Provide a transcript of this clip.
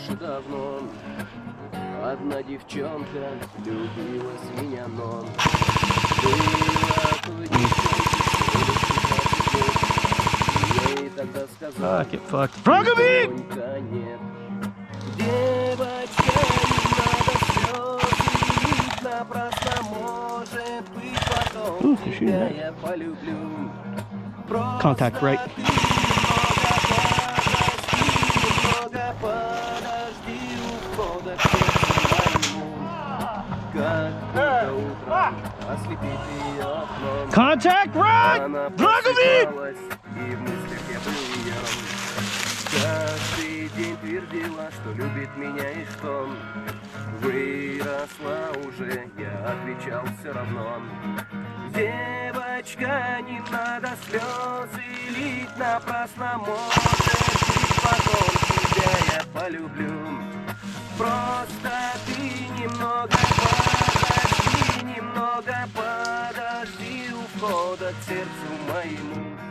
раньше давно одна девчонка влюбилась в меня, но была той девчонкой, ей тогда сказал, Тонька, нет. Девочка, не надо слезы лить напрасно, может быть, потом тебя я полюблю. Contact break. Немного подожди у входа к сердцу моему, как будто утром ослепит ее окном. Contact right! Она Dragovic! просыпалась, и в мыслях я был ее. Каждый день твердила, что любит меня и что выросла уже, я отвечал все равно. Девочка, не надо слезы лить напрасно, может быть, потом тебя я полюблю. Просто ты немного подожди у входа к сердцу моему.